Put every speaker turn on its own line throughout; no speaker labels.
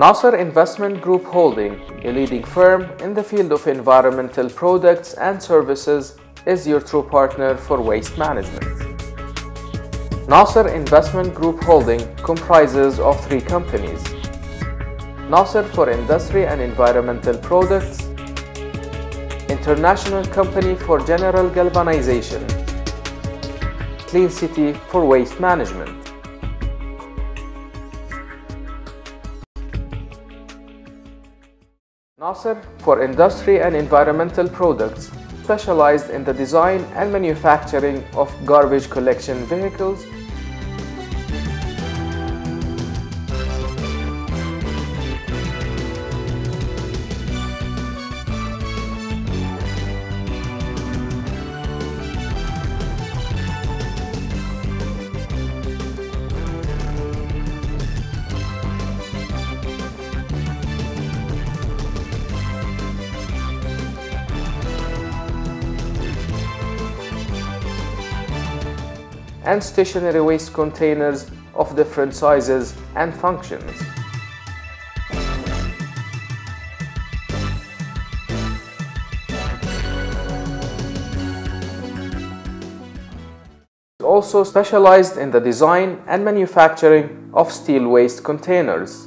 Nasser Investment Group Holding, a leading firm in the field of environmental products and services, is your true partner for waste management. Nasser Investment Group Holding comprises of 3 companies: Nasser for Industry and Environmental Products, International Company for General Galvanization, Clean City for Waste Management. Nasser for Industry and Environmental Products specialized in the design and manufacturing of garbage collection vehicles, and stationary waste containers of different sizes and functions. Also specialized in the design and manufacturing of steel waste containers.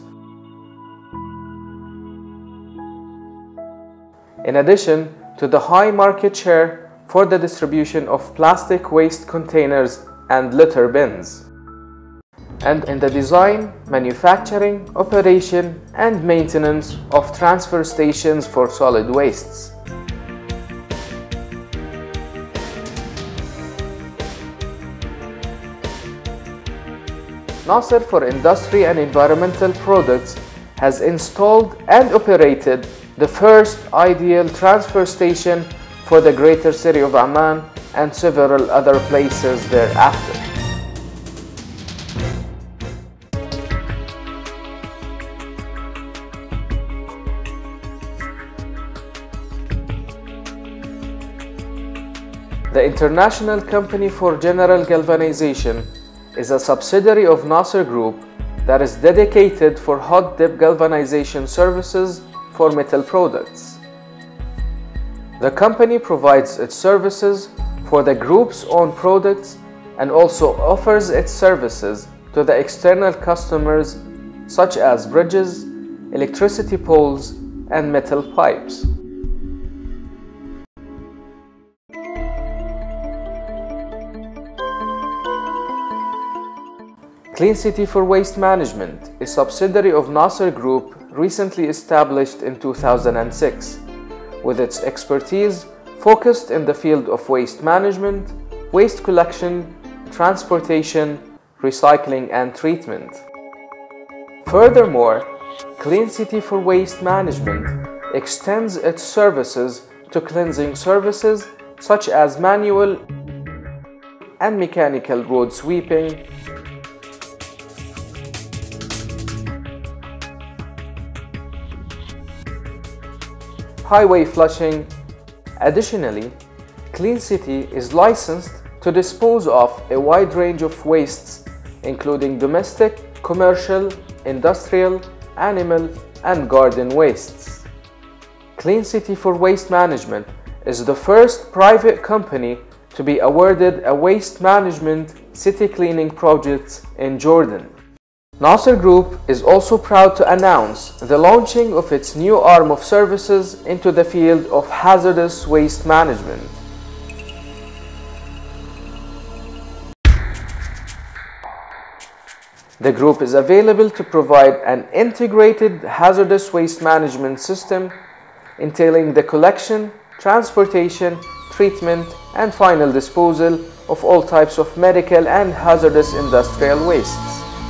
In addition to the high market share for the distribution of plastic waste containers and litter bins, and in the design, manufacturing, operation, and maintenance of transfer stations for solid wastes. Nasser for Industry and Environmental Products has installed and operated the first ideal transfer station for the greater city of Amman and several other places thereafter. The International Company for General Galvanization is a subsidiary of Nasser Group that is dedicated for hot dip galvanization services for metal products. The company provides its services for the group's own products and also offers its services to the external customers such as bridges, electricity poles, and metal pipes. Clean City for Waste Management, a subsidiary of Nasser Group, recently established in 2006, with its expertise focused in the field of waste management, waste collection, transportation, recycling, and treatment. Furthermore, Clean City for Waste Management extends its services to cleansing services such as manual and mechanical road sweeping, highway flushing. Additionally, Clean City is licensed to dispose of a wide range of wastes, including domestic, commercial, industrial, animal, and garden wastes. Clean City for Waste Management is the first private company to be awarded a waste management city cleaning project in Jordan. Nasser Group is also proud to announce the launching of its new arm of services into the field of hazardous waste management. The group is available to provide an integrated hazardous waste management system entailing the collection, transportation, treatment, and final disposal of all types of medical and hazardous industrial wastes.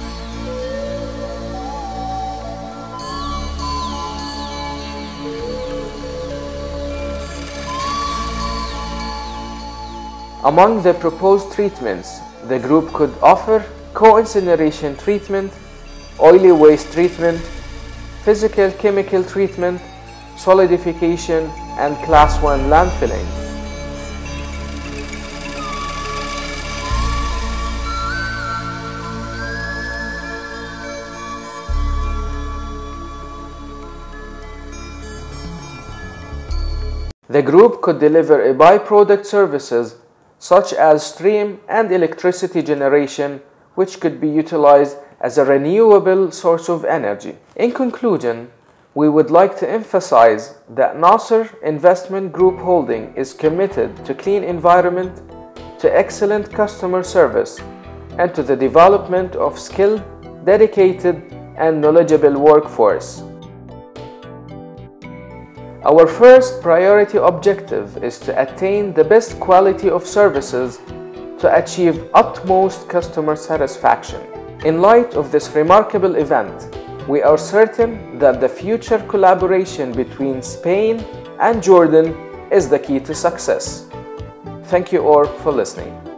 Among the proposed treatments, the group could offer co-incineration treatment, oily waste treatment, physical chemical treatment, solidification, and Class 1 landfilling. The group could deliver a byproduct services such as steam and electricity generation, which could be utilized as a renewable source of energy. In conclusion, we would like to emphasize that Nasser Investment Group Holding is committed to clean environment, to excellent customer service, and to the development of skilled, dedicated, and knowledgeable workforce. Our first priority objective is to attain the best quality of services to achieve utmost customer satisfaction. In light of this remarkable event, we are certain that the future collaboration between Spain and Jordan is the key to success. Thank you all for listening.